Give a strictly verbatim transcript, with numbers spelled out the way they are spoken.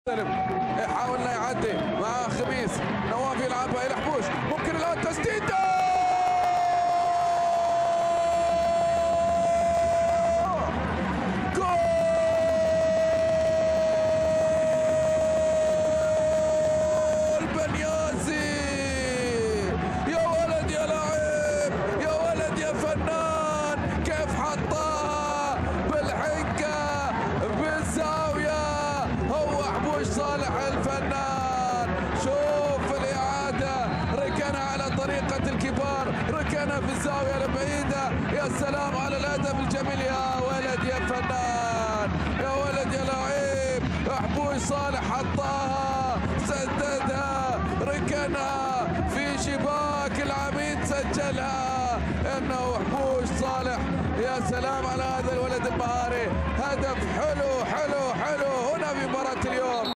يحاول انه يعدي مع خميس، نواف يلعبها الى حبوش، ممكن الان تسديده جول بنيازي. يا ولد يا لاعب، يا ولد يا فنان، كيف حطها بالحنكه بالزاويه. هو حبوش صالح الفنان. شوف الإعادة، ركنها على طريقة الكبار، ركنها في الزاوية البعيدة. يا سلام على الهدف الجميل، يا ولد يا فنان، يا ولد يا لعيب. حبوش صالح حطاها، سددها، ركنها في شباك العميد، سجلها. انه حبوش صالح. يا سلام على هذا الولد المهاري، هدف حلو حلو حلو هنا في مباراة اليوم.